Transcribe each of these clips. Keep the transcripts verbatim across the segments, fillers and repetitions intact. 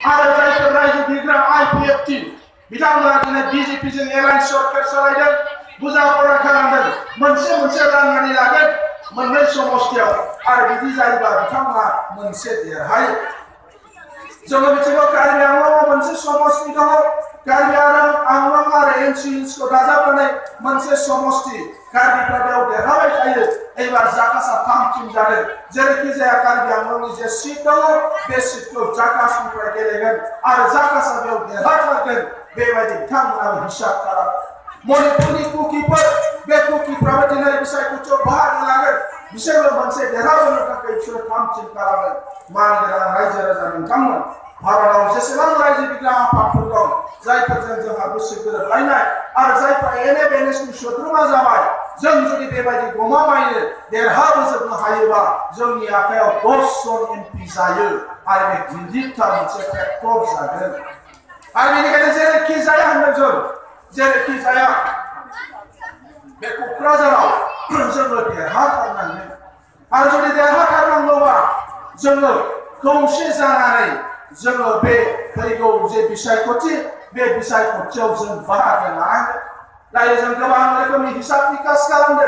आरो जायफोर रायजो बिग्रा आइ पि एफ टि बिथांमोना दिनै बिजेपि जों एलायन्स सरकार सालायदों बुजा परा खालामदों मोनसे मोनसे राननानै लागोन मोननै समस्थियाव आरो बिदि जायोबा बिथांमोना मोनसे देरहायो जोङो बिथिङाव कार्बि आंलंआव मोनसे समस्ति दङ कार्बि आंलं आरो एनसि हिल्सखौ दाजाबनानै मोनसे समस्ति कार्बिफ्रा बेयाव देरहाबाय थायो एबार जाकासआ थाम टिम जादों जेरैखि जाया कार्बि आंलंनि जे सिट दङ बे सिटखौ जाकासनिफ्राय गेलेगोन आरो जाकासआ बेयाव देरहाथारगोन बेबायदि बिथांमोनाबो हिसाब खालामो मणिपुरनि कुकिफोर बे कुकिफ्राबो दिनै बिसायख'थियाव बाहागो लागोन बिसोरबो मोनसे देरहाबोनो थाखाय बिसोरो थाम टिम खालामगोन मानगोनां रायजो राजा नोंथांमोन भारताव जेसेबां रायजो बिग्रा आफादफोर दं जायफोरजों जोंहा गोसो गोरोबलायनाय आरो जायफ्रा एन एफ एन एसनि सोद्रोमा जाबाय जों जुदि बेबायदि गमामायैनो देरहाबोजोबनो हायोबा जोंनि आखायाव दस जन एमपि जायो आरो बे गिदिरथार मोनसे फेक्टर जागोन आरो बेनिखायनो जेरैखि जाया होनदों जों जेरैखि जाया बे क'क्राझाराव जोङो देरहाथारनांगोन आरो जुदि देरहाथारनांगौबा जोङो खौसे जानानै जोङो बे फैगौ जे बिसायख'थि बे बिसायख'थियाव जों बाहागो लानांगोन दायो जों गोबां रोखोमनि हिसाब निकास खालामदों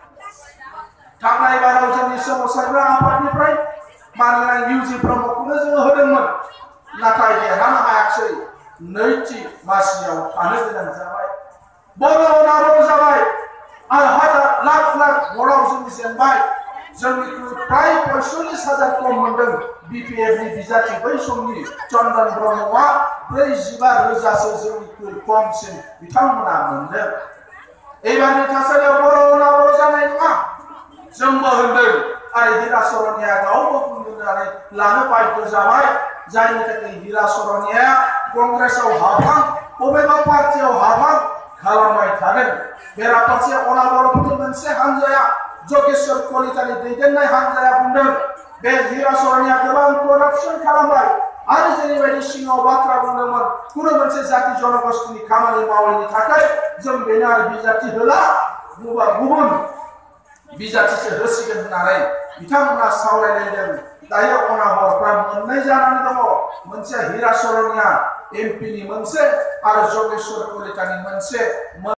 थांनाय बाराव जोंनि सोमावसारग्रा आफादनिफ्राय मानोना इउ जि ब्रह्मखौनो जोङो होदोंमोन नाथाय देरहानो हायाखिसै नैथि मासियाव थानो गोनां जाबाय बर' नाराव जाबाय आरो हाजार लाख लाख बर'आव जों जेनबाय जोंनिख्रुइ प्राय पयसल्लिस हाजार खम मोनदों बिपिएफनि बिजाथि बै समनि चन्दन ब्रह्मआ ब्रैजिबा रोजासो जोंनिख्रुइ खमसिन बिथांमोना मोनदों एबारनि थासारियाव बर' नाराव जानाय नङा जोंबो होनदों आरो हिरा सरनिया गावबो बुंनानै लानो बाध्य जाबाय जायनि थाखाय हिरा सरनिया कंग्रेसआव हाबहां बबेबा पार्टियाव हाबहां खालामबाय थादों बेराफारसे अनाबर'फोरनि मोनसे हानजाया जगेश्वर कलितानि दैदेननाय हानजाया बुंदों बे हिरा सरनिया गोबां करापसन खालामबाय आरो जेरैबायदि सिङाव बाथ्रा बुंदोंमोन कुनु मोनसे जाति जनगोष्ठीनि खामानि मावैनि थाखाय जों बेनो आरो बिजाथि होला गुबुन बिजाथिसो होसिगोन होननानै बिथांमोना सावरायलायदों दायो अनाबर'फ्रा मोननै जानानै दङ मोनसे हिरा सरनिया एमपिनि मोनसे आरो जगेश्वर कलितानि मोनसे